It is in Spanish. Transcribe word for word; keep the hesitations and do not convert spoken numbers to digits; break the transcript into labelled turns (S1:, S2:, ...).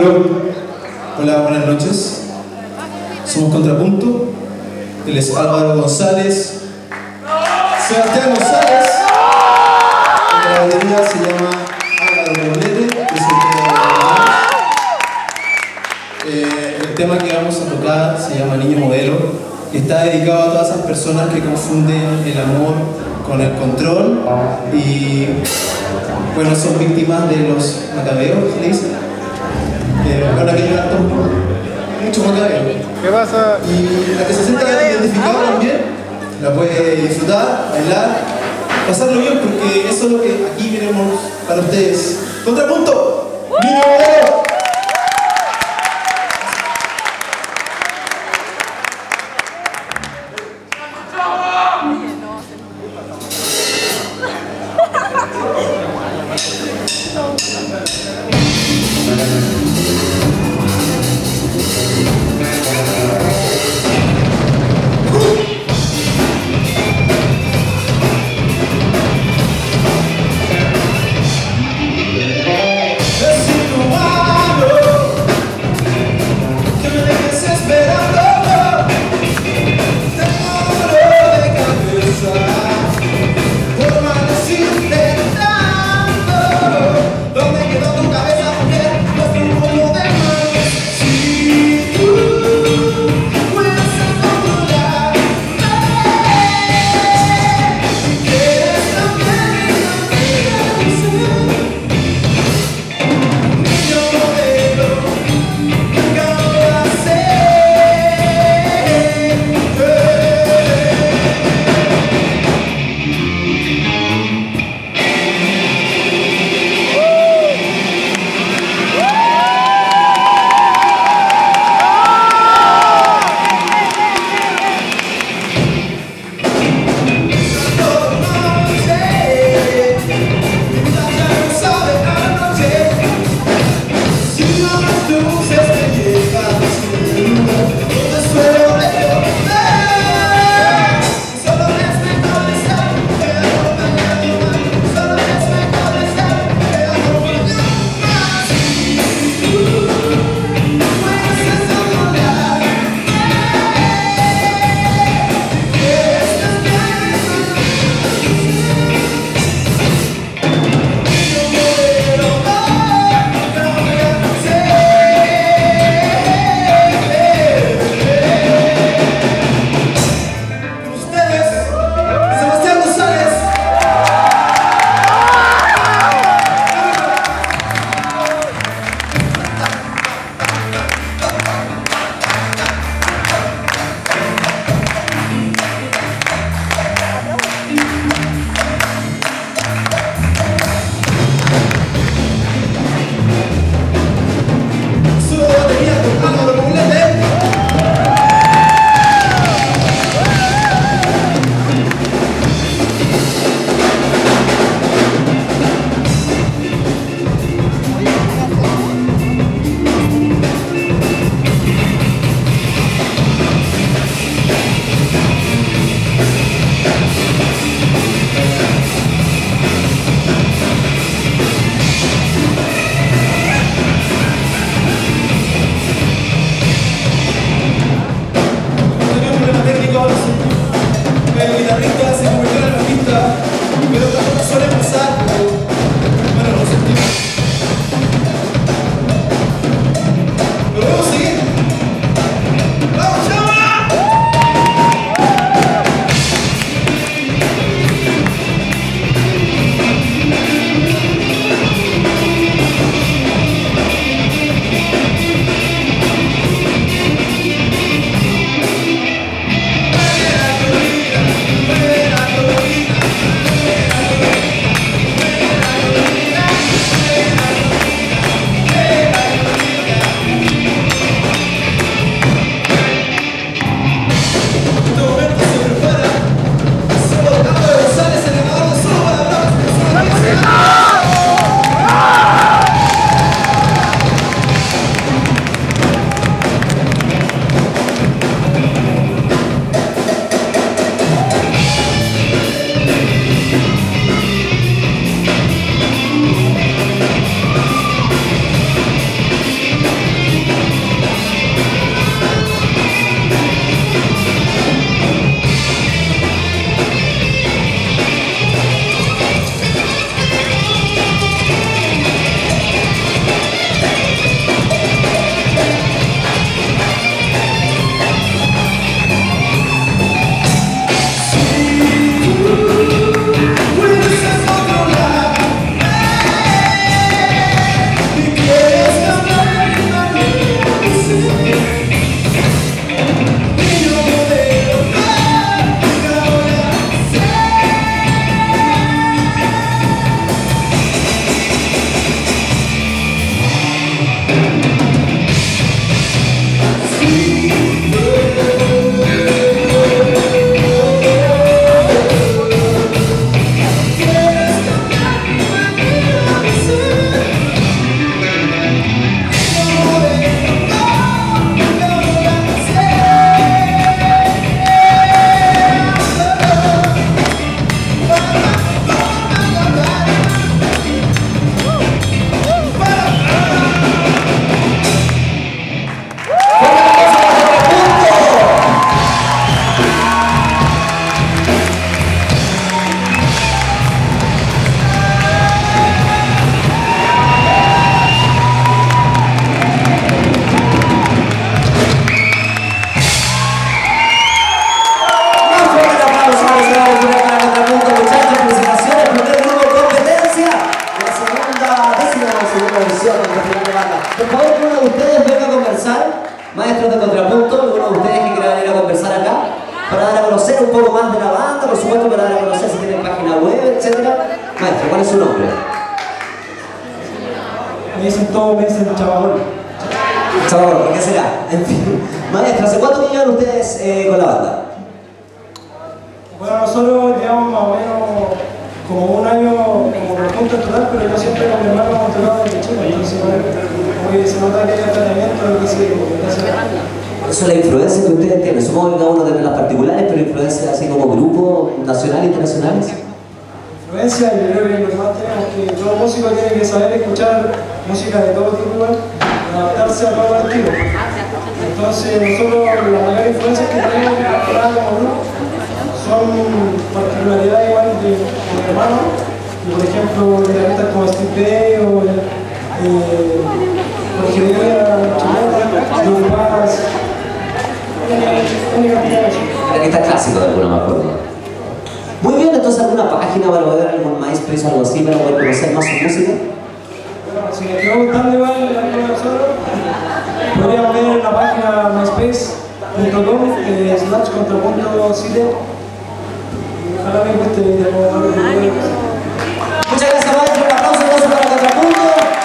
S1: Aló, hola, buenas noches. Somos Contrapunto. Él es Álvaro González, Sebastián González. Y la batería se llama Álvaro Poblete, que es el tema de eh, el tema que vamos a tocar se llama Niño Modelo y está dedicado a todas esas personas que confunden el amor con el control y bueno, son víctimas de los macabeos, ¿le dicen? Eh, bueno, aquello harto mucho macabeo.
S2: ¿Qué pasa?
S1: Y la que se sienta identificada también la puede disfrutar, bailar, pasarlo bien, porque eso es lo que aquí queremos para ustedes. Contrapunto, Niño Modelo. Let's see the wild.
S2: maestros de contrapunto, algunos de ustedes que quieran venir a conversar acá, para dar a conocer un poco más de la banda, por supuesto, para dar a conocer si tienen página web, etcétera. Maestro, ¿cuál es su nombre?
S3: Me dicen todo, me dicen chaval.
S2: Chaval, ¿por qué será? En fin. Maestro, ¿hace cuánto que llevan ustedes eh, con la banda?
S3: Bueno, nosotros llevamos más o menos como un año como conjunto en total, pero yo siempre con mi hermano hemos tocado desde chico, entonces como que se nota que hay entrenamiento lo que se hace.
S2: Por eso la influencia que ustedes tienen, supongo que cada uno tiene las particulares, pero influencia así como grupo, nacional e internacionales.
S3: Influencia, yo creo que lo que más tenemos que todo músico tiene que saber escuchar música de todo tipo igual, adaptarse a todo el estilo. Entonces nosotros la mayor influencia que tenemos como grupo son particularidades igual de mi hermano, y por ejemplo guitarristas como Steve Day o eh, Jorge Rivera, Chileta, Luis Paz, una cantidad de cosas.
S2: Guitarristas clásicos de alguna más forma. Muy bien, entonces alguna página para poder algún MySpace o algo así para poder conocer más su música.
S3: Bueno, si les quedó gustando igual el ánimo de nosotros, podrían ver en la página myspace punto com eh, slash contrapunto sitio. Ojalá me guste.
S2: Muchas gracias, maestro. Un aplauso para Contrapunto.